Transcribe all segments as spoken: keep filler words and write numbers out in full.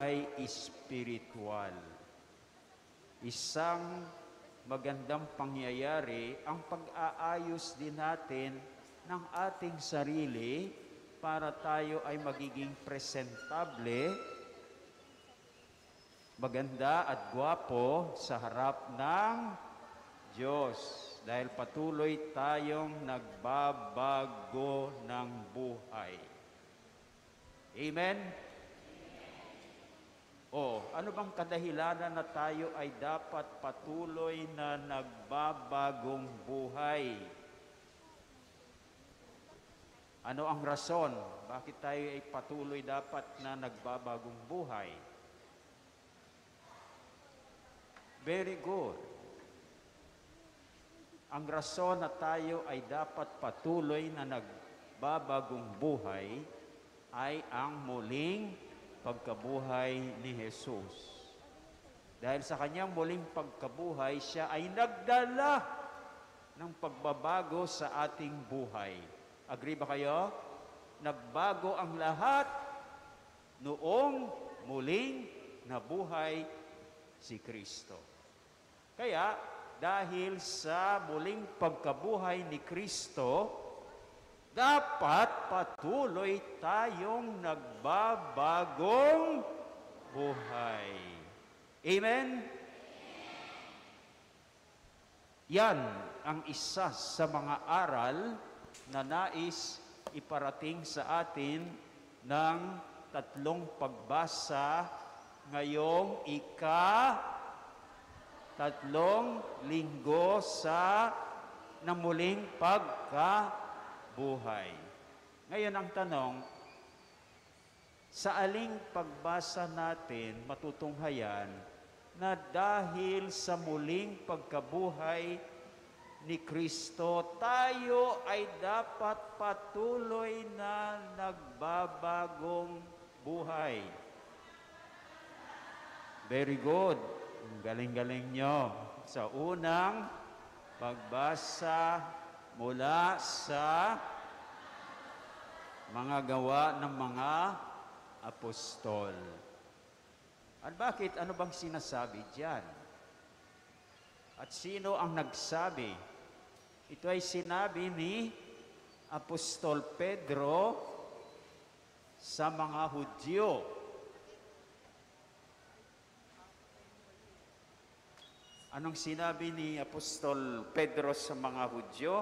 ay espiritual. Isang magandang pangyayari ang pag-aayos din natin ng ating sarili para tayo ay magiging presentable, maganda at gwapo sa harap ng Diyos dahil patuloy tayong nagbabago ng buhay. Amen? O, ano bang kadahilanan na tayo ay dapat patuloy na nagbabagong buhay? Ano ang rason? Bakit tayo ay patuloy dapat na nagbabagong buhay? Very good. Ang rason na tayo ay dapat patuloy na nagbabagong buhay ay ang muling pagkabuhay ni Jesus. Dahil sa kanyang muling pagkabuhay, siya ay nagdala ng pagbabago sa ating buhay. Agree ba kayo? Nagbago ang lahat noong muling nabuhay si Kristo. Kaya, dahil sa muling pagkabuhay ni Kristo, dapat patuloy tayong nagbabagong buhay. Amen? Yan ang isa sa mga aral na nais iparating sa atin ng tatlong pagbasa ngayong ika tatlong linggo sa ng muling pagkabuhay. Ngayon ang tanong, sa aling pagbasa natin matutunghayan na dahil sa muling pagkabuhay ni Kristo, tayo ay dapat patuloy na nagbabagong buhay. Very good. Galing-galing nyo. Sa unang pagbasa mula sa mga gawa ng mga apostol. At bakit? Ano bang sinasabi diyan? At sino ang nagsabi? Ito ay sinabi ni Apostol Pedro sa mga Hudyo. Anong sinabi ni Apostol Pedro sa mga Hudyo?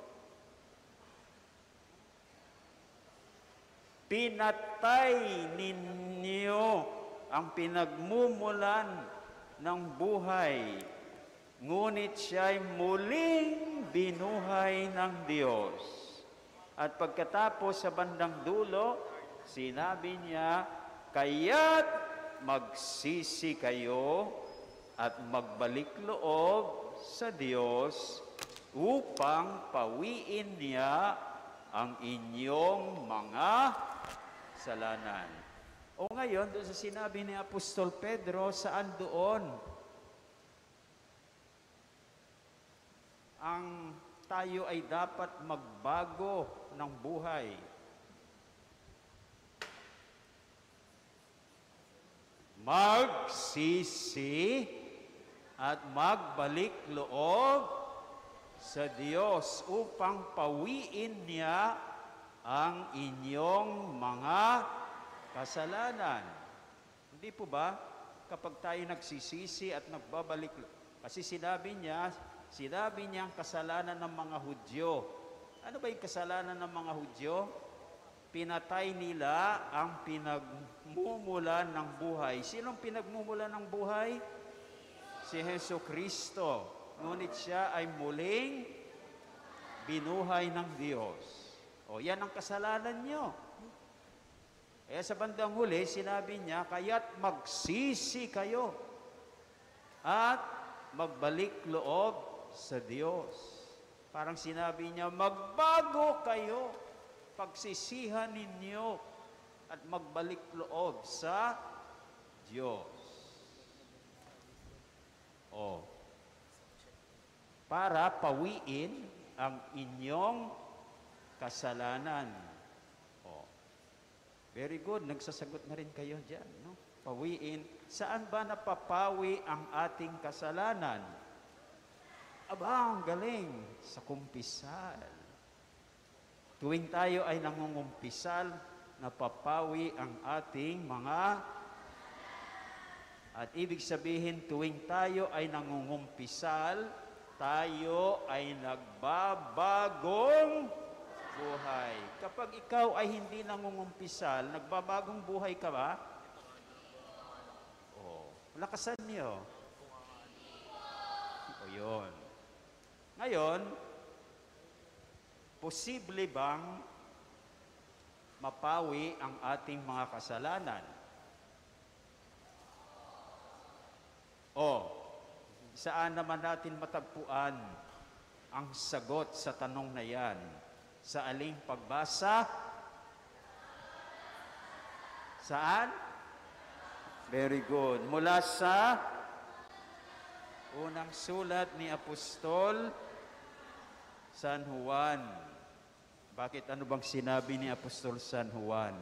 Pinatay ninyo ang pinagmumulan ng buhay, ngunit siya'y muling binuhay ng Diyos. At pagkatapos sa bandang dulo, sinabi niya, kaya't magsisi kayo at magbalik loob sa Diyos upang pawiin niya ang inyong mga kasalanan. O ngayon, doon sa sinabi ni Apostol Pedro, saan doon ang tayo ay dapat magbago ng buhay? Magsisi at magbalik loob sa Diyos upang pawiin niya ang inyong mga kasalanan. Hindi po ba? Kapag tayo nagsisisi at nagbabalik, kasi sinabi niya, sinabi niya ang kasalanan ng mga Hudyo. Ano ba yung kasalanan ng mga Hudyo? Pinatay nila ang pinagmumulan ng buhay. Sinong pinagmumulan ng buhay? Si Jesucristo. Ngunit siya ay muling binuhay ng Diyos. O, yan ang kasalanan nyo. Kaya sa bandang huli, sinabi niya, kaya't magsisi kayo at magbalik loob sa Diyos. Parang sinabi niya, magbago kayo, pagsisihan ninyo at magbalik loob sa Diyos. O, para pawiin ang inyong kasalanan. O, very good, nagsasagot na rin kayo dyan, no? pawiin. Saan ba napapawi ang ating kasalanan? Aba, ang galing, sa kumpisal. Tuwing tayo ay nangungumpisal, napapawi ang ating mga. At ibig sabihin, tuwing tayo ay nangungumpisal, tayo ay nagbabagong buhay. Kapag ikaw ay hindi nangungumpisal, nagbabagong buhay ka ba? Oh, lakasan niyo. O yun. Ngayon, posible bang mapawi ang ating mga kasalanan? O, saan naman natin matagpuan ang sagot sa tanong na yan? Sa aling pagbasa? Saan? Very good. Mula sa unang sulat ni Apostol San Juan. Bakit ano bang sinabi ni Apostol San Juan?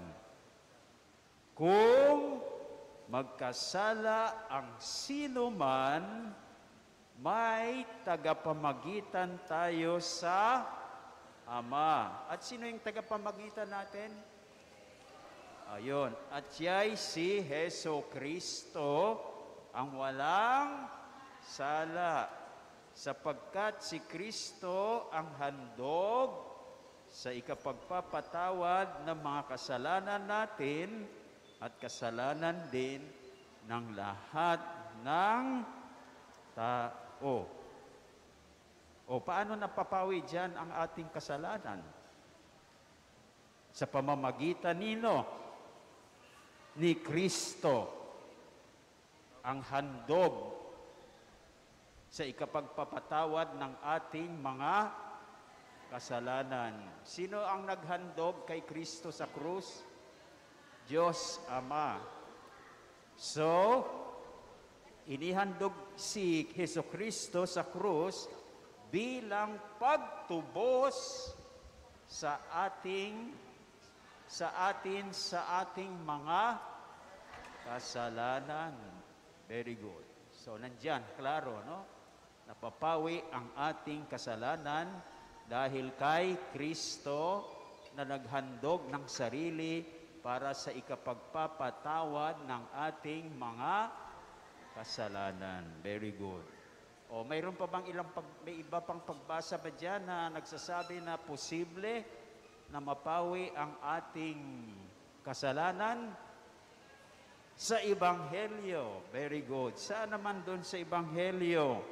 Kung magkasala ang sino man, may tagapamagitan tayo sa Ama. At sino yung tagapamagitan natin? Ayun. At siya'y si Heso Kristo, ang walang sala. Sapagkat si Kristo ang handog sa ikapagpapatawad ng mga kasalanan natin at kasalanan din ng lahat ng tao. O paano napapawi dyan ang ating kasalanan? Sa pamamagitan nino? Ni Kristo, ang handog sa ikapagpapatawad ng ating mga kasalanan. Sino ang naghandog kay Kristo sa krus? Diyos Ama. So, inihandog si Heso Kristo sa krus bilang pagtubos sa ating sa atin sa ating mga kasalanan. Very good. So nandiyan, klaro, no? Napapawi ang ating kasalanan dahil kay Kristo na naghandog ng sarili para sa ikapagpapatawad ng ating mga kasalanan. Very good. O mayroon pa bang ilang pag, may iba pang pagbasa ba dyan na nagsasabi na posible na mapawi ang ating kasalanan? Sa Ebanghelyo. Very good. Saan naman doon sa Ebanghelyo?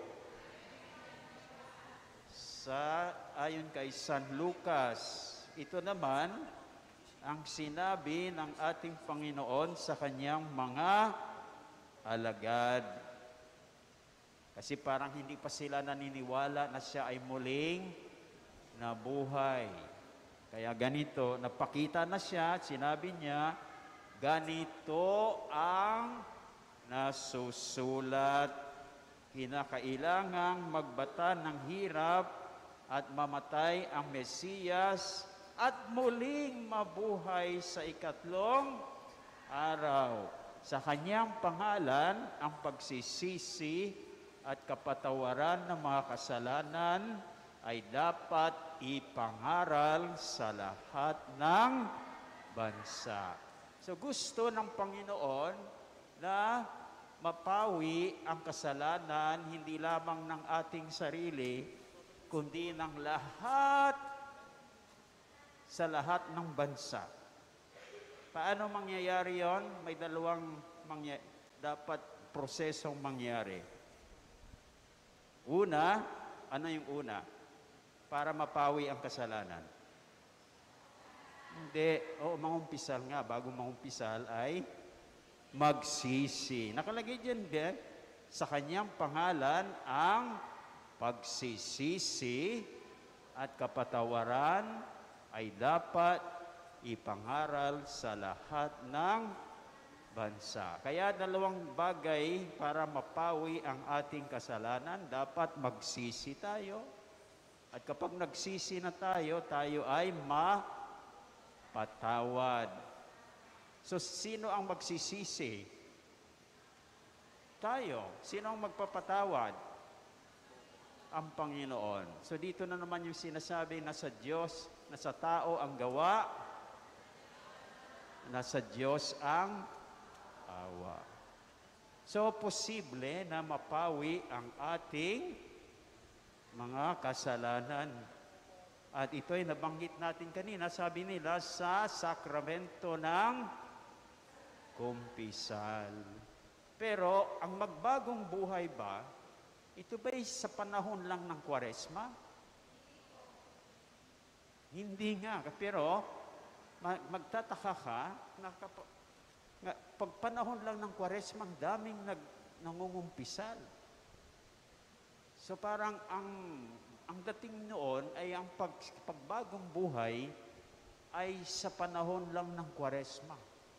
Sa, ayon kay San Lucas. Ito naman ang sinabi ng ating Panginoon sa kanyang mga alagad. Kasi parang hindi pa sila naniniwala na siya ay muling nabuhay. Kaya ganito, napakita na siya, sinabi niya, ganito ang nasusulat, kinakailangang magbata ng hirap at mamatay ang Mesiyas at muling mabuhay sa ikatlong araw. Sa kanyang pangalan, ang pagsisisi at kapatawaran ng mga kasalanan ay dapat ipangaral sa lahat ng bansa. So gusto ng Panginoon na mapawi ang kasalanan hindi lamang ng ating sarili, kundi ng lahat sa lahat ng bansa. Paano mangyayari yon? May dalawang mangya- dapat prosesong mangyari. Una, ano yung una? Para mapawi ang kasalanan. Hindi, o mangumpisal nga, bago mangumpisal ay magsisi. Nakalagay dyan, Ben, sa kanyang pangalan ang pagsisisi at kapatawaran ay dapat ipangaral sa lahat ng bansa. Kaya dalawang bagay para mapawi ang ating kasalanan, dapat magsisi tayo. At kapag nagsisi na tayo, tayo ay mapatawad. So, sino ang magsisisi? Tayo. Sino ang magpapatawad? Ang Panginoon. So dito na naman yung sinasabi na sa Diyos, na sa tao ang gawa, na sa Diyos ang awa. So, posible na mapawi ang ating mga kasalanan. At ito ay nabanggit natin kanina, sabi nila, sa sakramento ng kumpisal. Pero, ang magbagong buhay ba, ito ba'y sa panahon lang ng Kwaresma? Hindi nga. Pero, magtataka ka na kapag nga, pag panahon lang ng Kwaresma, ang daming nag, nangungumpisal. So parang ang, ang dating noon ay ang pag, pagbagong buhay ay sa panahon lang ng Kwaresma.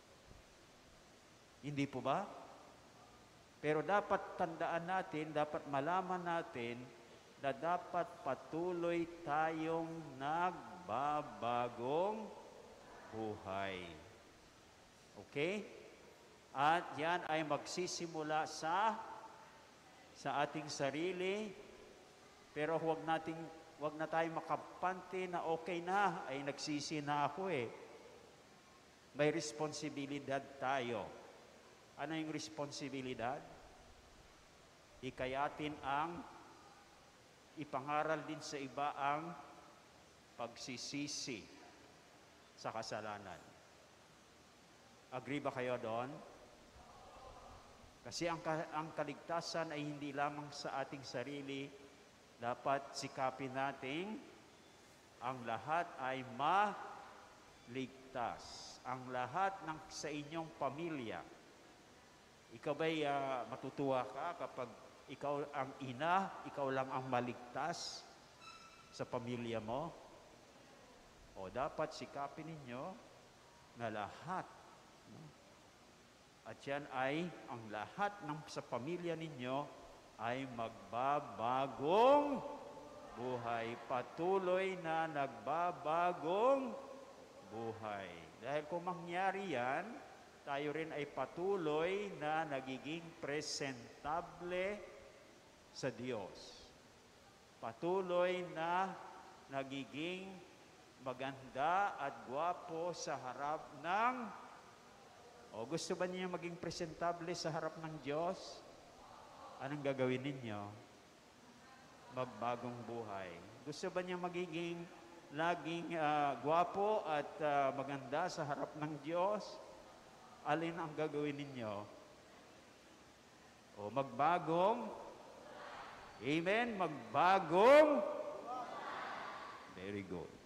Hindi po ba? Pero dapat tandaan natin, dapat malaman natin na dapat patuloy tayong nagbabagong buhay. Okay? At yan ay magsisimula sa sa ating sarili, pero huwag nating huwag na tayong makapante na okay na, ay nagsisi na ako eh. May responsibilidad tayo. Ano yung responsibilidad? Ikayatin ang ipangaral din sa iba ang pagsisisi sa kasalanan. Agree ba kayo doon? Kasi ang, ang kaligtasan ay hindi lamang sa ating sarili. Dapat sikapin natin ang lahat ay maligtas. Ang lahat ng sa inyong pamilya. Ikaw ba'y uh, matutuwa ka kapag ikaw ang ina, ikaw lang ang maligtas sa pamilya mo? O dapat sikapin ninyo na lahat. At yan ay, ang lahat ng sa pamilya ninyo ay magbabagong buhay. Patuloy na nagbabagong buhay. Dahil kung mangyari yan, tayo rin ay patuloy na nagiging presentable sa Diyos. Patuloy na nagiging maganda at gwapo sa harap ng o gusto ba niyo maging presentable sa harap ng Diyos? Anong gagawin ninyo? Magbagong buhay. Gusto ba niyo magiging laging uh, gwapo at uh, maganda sa harap ng Diyos? Alin ang gagawin ninyo? O magbagong? Amen? Magbagong? Very good.